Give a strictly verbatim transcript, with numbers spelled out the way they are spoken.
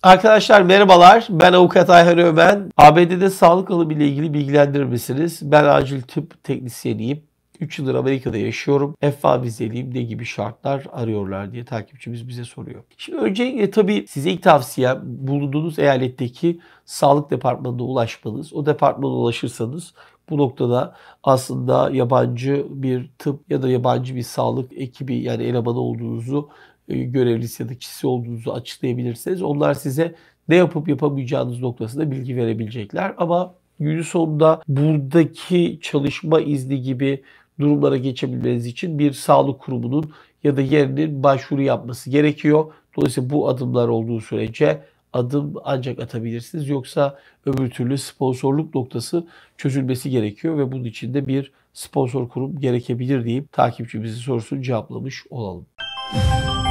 Arkadaşlar merhabalar. Ben Avukat Ayhan Ömen. A B D'de sağlık alımı ile ilgili bilgilendirir misiniz? Ben acil tıp teknisyeniyim. üç yıldır Amerika'da yaşıyorum. F A vizeliyim. Ne gibi şartlar arıyorlar diye takipçimiz bize soruyor. Şimdi öncelikle tabii size ilk tavsiyem bulunduğunuz eyaletteki sağlık departmanına ulaşmanız. O departmana ulaşırsanız bu noktada aslında yabancı bir tıp ya da yabancı bir sağlık ekibi yani elemanı olduğunuzu, görevlisi ya da kişisi olduğunuzu açıklayabilirsiniz. Onlar size ne yapıp yapamayacağınız noktasında bilgi verebilecekler. Ama günün sonunda buradaki çalışma izni gibi durumlara geçebilmeniz için bir sağlık kurumunun ya da yerinin başvuru yapması gerekiyor. Dolayısıyla bu adımlar olduğu sürece adım ancak atabilirsiniz. Yoksa öbür türlü sponsorluk noktası çözülmesi gerekiyor ve bunun için de bir sponsor kurum gerekebilir deyip takipçimizin sorusunu cevaplamış olalım.